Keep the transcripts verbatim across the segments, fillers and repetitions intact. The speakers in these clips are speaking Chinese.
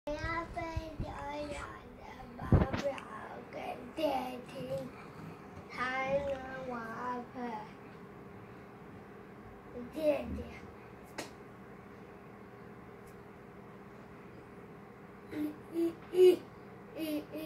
要飞遥远的报表给爹听，才能玩陪爹爹。一一一一一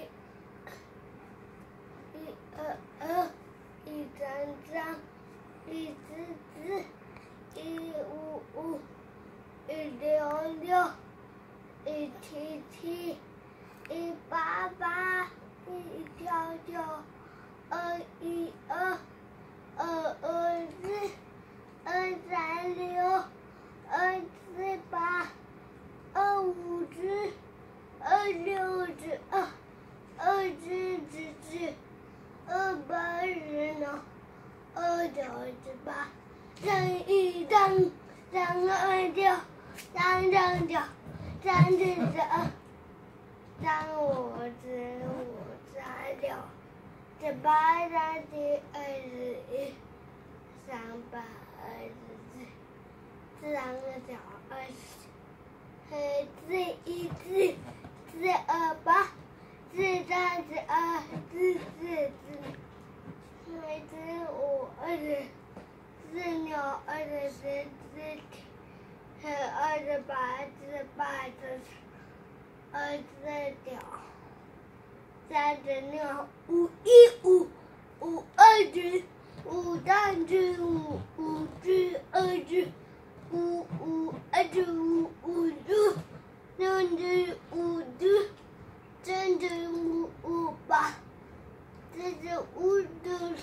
一二二，一张张，一只只，一五五，一六六。一七七，一八八，一九九，二一二，二二四，二三六，二四八，二五十，二六十二，二七十七，二八十九，二九十八，三一三，三二九，三三九。三四十二，三五十五，三六，十八三七二十一，三八二十四，四三九二十，四一四，四二八，四三十二，四四四，四四五二十，四六二十四，四七。二十八，二十八，二十九，三十六，五一五，五二十，五三十五，五四二十，五五二十五，五六，六十五十，三十五五八，四十五十，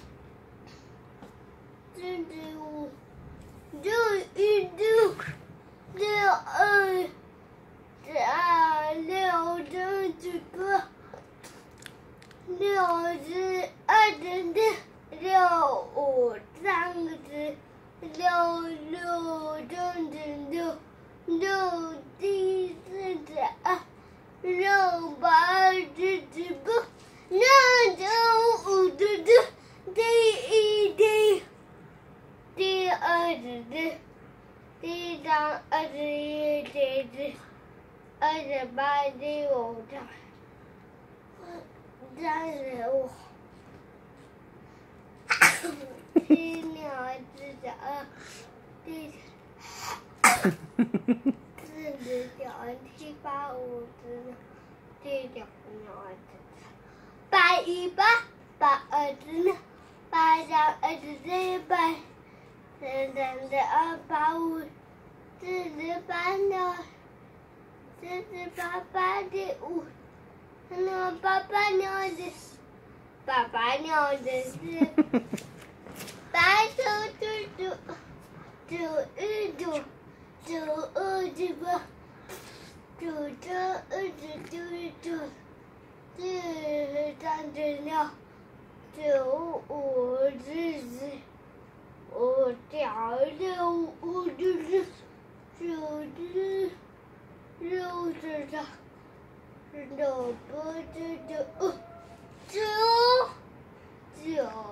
四十五，六一六。六二十二，六十几个，六十二十四，六五三十，六六三十六，六七四十二，六八四十八，六九五十四，第一第第二十四。第三二十一，第四二十八，第五三三十五，第六四十二，第四十九，第八五十六，第九六十八一八，八二十六，八三二十四，八。三三十二，八五，四十八六，四十八八十五，六八八六十，八八六十四，八九十九，九一九，九二十八，九三二十九九，四三十六，九五四十。五条六五十四，九十六十三，六八十九，九九。